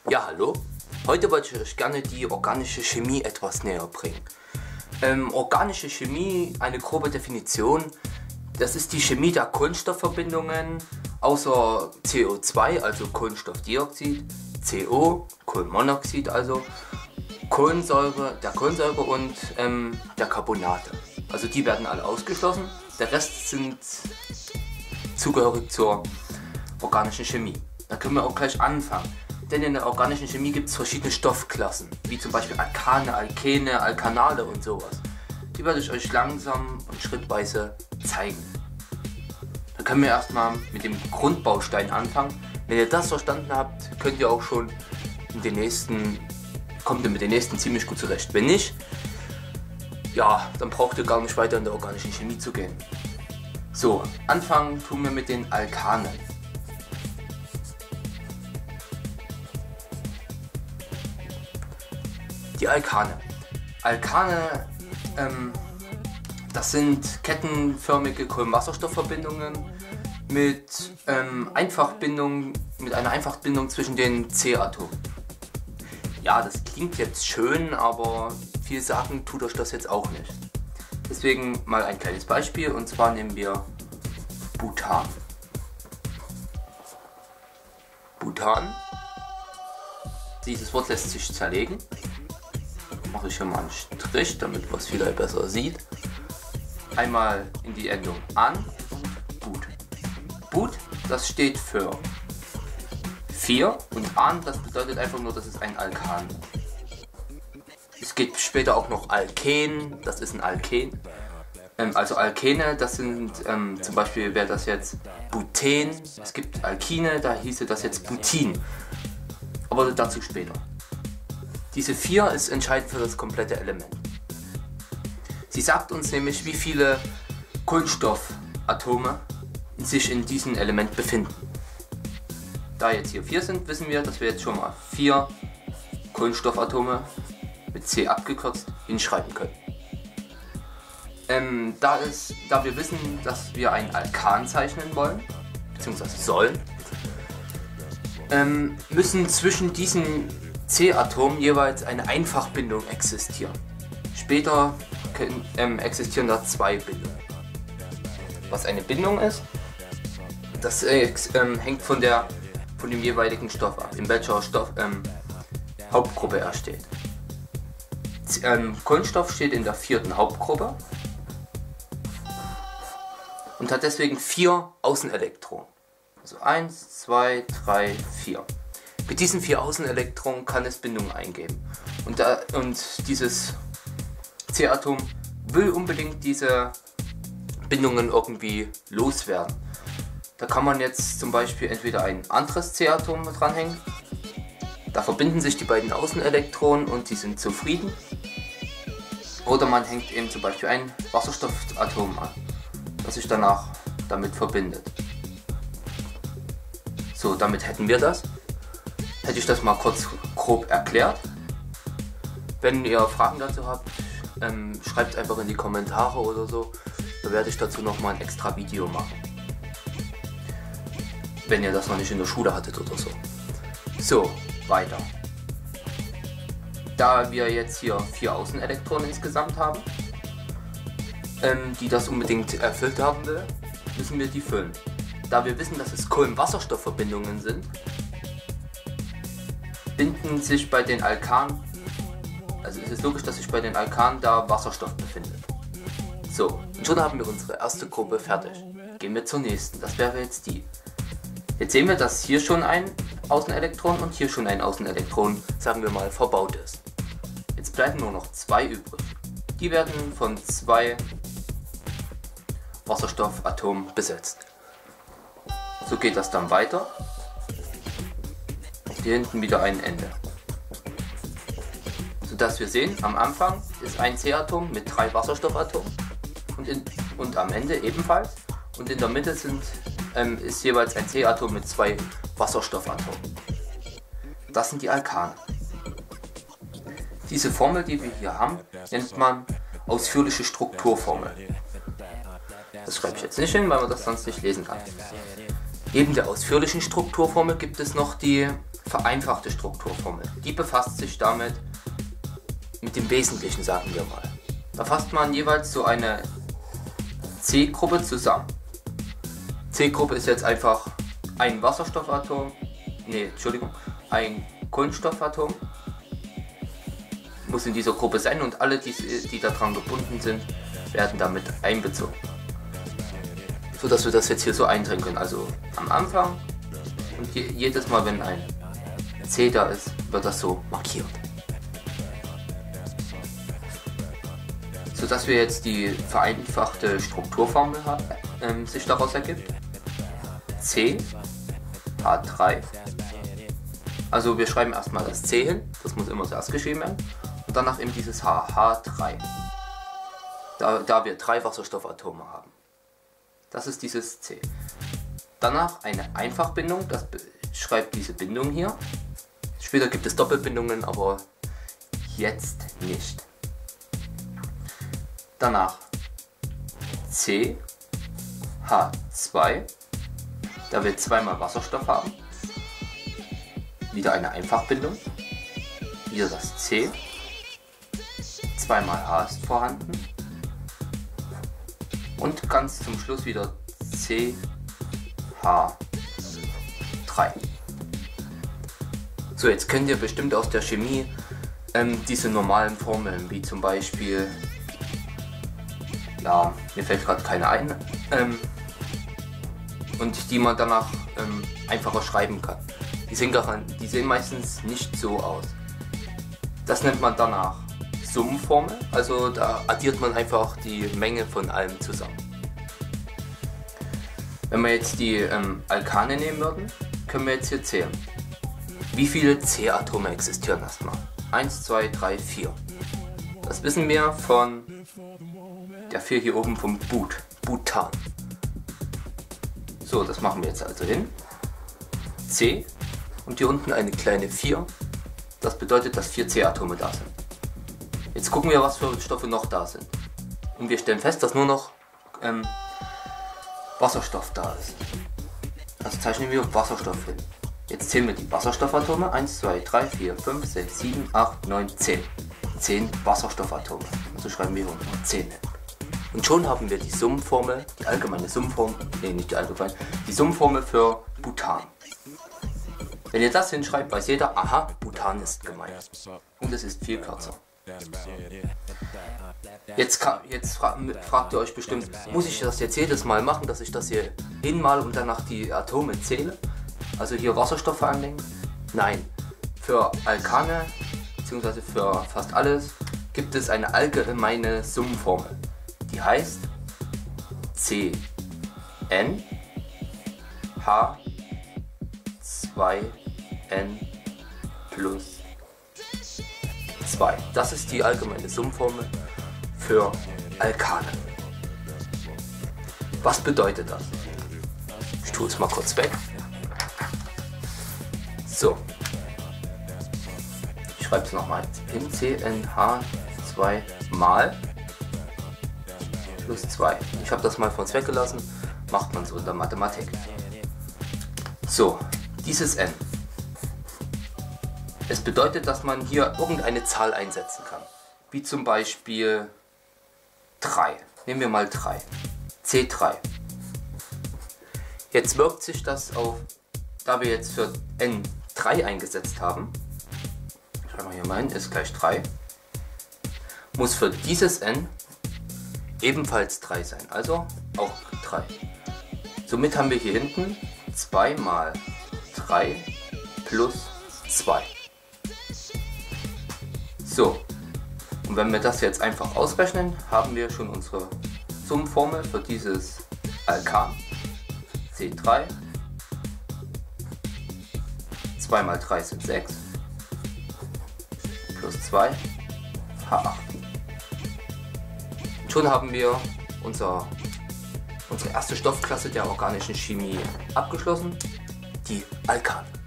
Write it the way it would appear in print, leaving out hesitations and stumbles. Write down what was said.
Ja, hallo. Heute wollte ich euch gerne die organische Chemie etwas näher bringen. Organische Chemie, eine grobe Definition, das ist die Chemie der Kohlenstoffverbindungen außer CO2, also Kohlenstoffdioxid, CO, Kohlenmonoxid, also der Kohlensäure und der Carbonate. Also die werden alle ausgeschlossen, der Rest sind zugehörig zur organischen Chemie. Da können wir auch gleich anfangen. Denn in der organischen Chemie gibt es verschiedene Stoffklassen, wie zum Beispiel Alkane, Alkene, Alkanale und sowas. Die werde ich euch langsam und schrittweise zeigen. Dann können wir erstmal mit dem Grundbaustein anfangen. Wenn ihr das verstanden habt, könnt ihr auch schon kommt ihr mit den nächsten ziemlich gut zurecht. Wenn nicht, ja, dann braucht ihr gar nicht weiter in der organischen Chemie zu gehen. So, anfangen tun wir mit den Alkanen. Die Alkane. Alkane, das sind kettenförmige Kohlenwasserstoffverbindungen mit einer Einfachbindung zwischen den C-Atomen. Ja, das klingt jetzt schön, aber viel sagen tut euch das jetzt auch nicht. Deswegen mal ein kleines Beispiel, und zwar nehmen wir Butan. Butan. Dieses Wort lässt sich zerlegen. Mache ich hier mal einen Strich, damit man es vielleicht besser sieht. Einmal in die Endung an und But. But, das steht für 4 und an, das bedeutet einfach nur, dass es ein Alkan ist. Es gibt später auch noch Alken, das ist ein Alken. Also Alkene, das sind zum Beispiel wäre das jetzt Buten. Es gibt Alkine, da hieße das jetzt Butin. Aber dazu später. Diese 4 ist entscheidend für das komplette Element. Sie sagt uns nämlich, wie viele Kohlenstoffatome sich in diesem Element befinden. Da jetzt hier 4 sind, wissen wir, dass wir jetzt schon mal 4 Kohlenstoffatome mit C abgekürzt hinschreiben können. Da wir wissen, dass wir ein Alkan zeichnen wollen, beziehungsweise sollen, müssen zwischen diesen C-Atomen jeweils eine Einfachbindung existieren. Später existieren da 2 Bindungen. Was eine Bindung ist, das hängt von dem jeweiligen Stoff ab, in welcher Hauptgruppe er steht. Kohlenstoff steht in der 4. Hauptgruppe und hat deswegen 4 Außenelektronen. Also 1, 2, 3, 4. Mit diesen 4 Außenelektronen kann es Bindungen eingeben. Und dieses C-Atom will unbedingt diese Bindungen irgendwie loswerden. Da kann man jetzt zum Beispiel entweder ein anderes C-Atom dranhängen. Da verbinden sich die beiden Außenelektronen und die sind zufrieden. Oder man hängt eben zum Beispiel ein Wasserstoffatom an, das sich danach damit verbindet. So, damit hätten wir das. Hätte ich das mal kurz grob erklärt. Wenn ihr Fragen dazu habt, schreibt es einfach in die Kommentare oder so. Da werde ich dazu nochmal ein extra Video machen. Wenn ihr das noch nicht in der Schule hattet oder so. So, weiter. Da wir jetzt hier 4 Außenelektronen insgesamt haben, die das unbedingt erfüllt haben will, müssen wir die füllen. Da wir wissen, dass es Kohlenwasserstoffverbindungen sind, binden sich bei den Alkanen, also es ist logisch, dass sich bei den Alkanen da Wasserstoff befindet. So, und schon haben wir unsere erste Gruppe fertig. Gehen wir zur nächsten, das wäre jetzt die. Jetzt sehen wir, dass hier schon ein Außenelektron und hier schon ein Außenelektron, sagen wir mal, verbaut ist. Jetzt bleiben nur noch 2 übrig. Die werden von 2 Wasserstoffatomen besetzt. So geht das dann weiter. Hier hinten wieder ein Ende. Sodass wir sehen, am Anfang ist ein C-Atom mit 3 Wasserstoffatomen und am Ende ebenfalls. Und in der Mitte ist jeweils ein C-Atom mit 2 Wasserstoffatomen. Das sind die Alkane. Diese Formel, die wir hier haben, nennt man ausführliche Strukturformel. Das schreibe ich jetzt nicht hin, weil man das sonst nicht lesen kann. Neben der ausführlichen Strukturformel gibt es noch die vereinfachte Strukturformel. Die befasst sich damit mit dem Wesentlichen, sagen wir mal. Da fasst man jeweils so eine C-Gruppe zusammen. C-Gruppe ist jetzt einfach ein Wasserstoffatom, ein Kohlenstoffatom muss in dieser Gruppe sein und alle, die daran gebunden sind, werden damit einbezogen. So dass wir das jetzt hier so einteilen können. Also am Anfang und jedes Mal, wenn ein C da ist, wird das so markiert. So dass wir jetzt die vereinfachte Strukturformel haben, sich daraus ergibt. C H3. Also wir schreiben erstmal das C hin, das muss immer zuerst geschrieben werden. Und danach eben dieses H, H3. Da wir 3 Wasserstoffatome haben. Das ist dieses C. Danach eine Einfachbindung, das schreibt diese Bindung hier. Später gibt es Doppelbindungen, aber jetzt nicht. Danach C H2, da wir zweimal Wasserstoff haben. Wieder eine Einfachbindung. Wieder das C. Zweimal H ist vorhanden. Und ganz zum Schluss wieder CH3. So, jetzt kennt ihr bestimmt aus der Chemie diese normalen Formeln, wie zum Beispiel, ja, mir fällt gerade keine ein, und die man danach einfacher schreiben kann. Die sehen meistens nicht so aus. Das nennt man danach Summenformel, also da addiert man einfach die Menge von allem zusammen. Wenn wir jetzt die Alkane nehmen würden, können wir jetzt hier zählen. Wie viele C-Atome existieren erstmal? 1, 2, 3, 4. Das wissen wir von der 4 hier oben vom Butan. So, das machen wir jetzt also hin. C und hier unten eine kleine 4. Das bedeutet, dass 4 C-Atome da sind. Jetzt gucken wir, was für Stoffe noch da sind. Und wir stellen fest, dass nur noch Wasserstoff da ist. Also zeichnen wir Wasserstoff hin. Jetzt zählen wir die Wasserstoffatome. 1, 2, 3, 4, 5, 6, 7, 8, 9, 10. 10 Wasserstoffatome. Also schreiben wir unten 10 hin. Und schon haben wir die Summenformel, die allgemeine Summenformel, nicht die allgemeine, die Summenformel für Butan. Wenn ihr das hinschreibt, weiß jeder, aha, Butan ist gemeint. Und es ist viel kürzer. Jetzt fragt ihr euch bestimmt, muss ich das jetzt jedes Mal machen, dass ich das hier hinmal und danach die Atome zähle? Also hier Wasserstoff vor allen Dingen? Nein. Für Alkane, beziehungsweise für fast alles, gibt es eine allgemeine Summenformel. Die heißt CN H2N plus 2. Das ist die allgemeine Summenformel für Alkane. Was bedeutet das? Ich tue es mal kurz weg. So. Ich schreibe es nochmal hin. CnH2 mal plus 2. Ich habe das mal von uns weggelassen. Macht man so in der Mathematik. So, dieses N. Es bedeutet, dass man hier irgendeine Zahl einsetzen kann. Wie zum Beispiel 3. Nehmen wir mal 3. C3. Jetzt wirkt sich das auf, da wir jetzt für N 3 eingesetzt haben, schreiben wir hier mal hin, ist gleich 3, muss für dieses N ebenfalls 3 sein, also auch 3. Somit haben wir hier hinten 2 mal 3 plus 2. So, und wenn wir das jetzt einfach ausrechnen, haben wir schon unsere Summenformel für dieses Alkan. C3, 2 mal 3 sind 6, plus 2, H8. Und schon haben wir unsere erste Stoffklasse der organischen Chemie abgeschlossen, die Alkane.